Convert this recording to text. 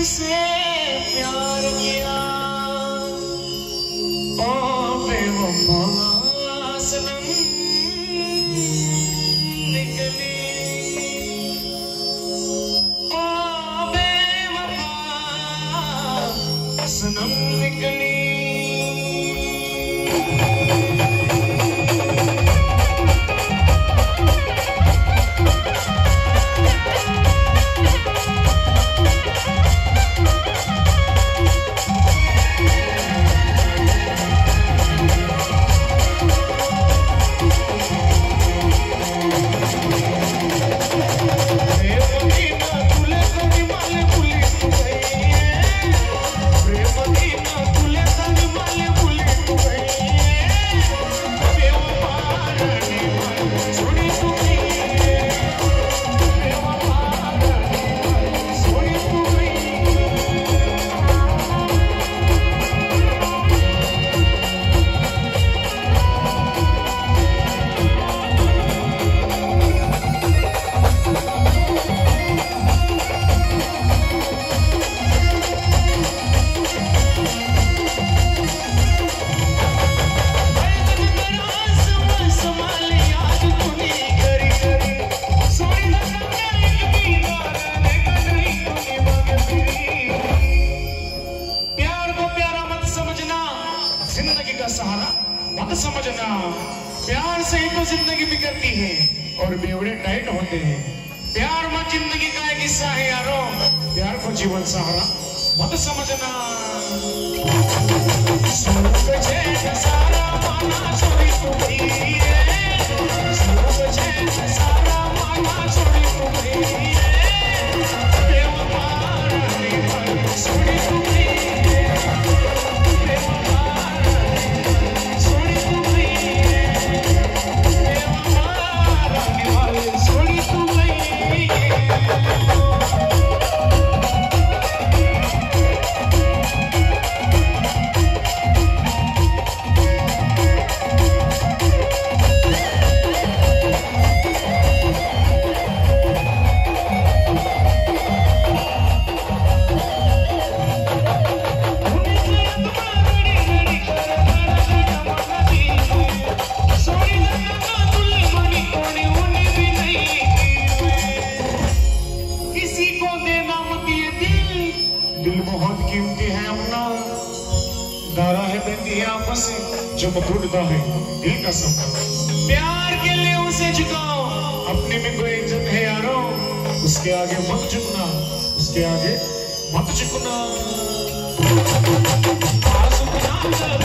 से प्यार किया ओ बेवफा सनम निकली ओ बेवफा सनम निकली। जिंदगी का सहारा मत समझना, प्यार से ही तो जिंदगी बिगड़ती है और बेवड़े टाइट होते हैं। प्यार मत जिंदगी का एक हिस्सा है यारो, प्यार को जीवन सहारा मत समझना। सारा माना छोड़ी तू गई है, सारा माना छोड़ी तू गई है, बेवफा छोड़ी तू गई है, बेवफा छोड़ी तू गई है, बेवफा छोड़ी तू गई है। दिल बहुत कीमती है अपना, दारा है बहती है आपस से जब टूटता है दिल का सपना। प्यार के लिए उसे झुकाओ, अपने में कोई इज्जत है यारो, उसके आगे मत झुकना, उसके आगे मत झुकना।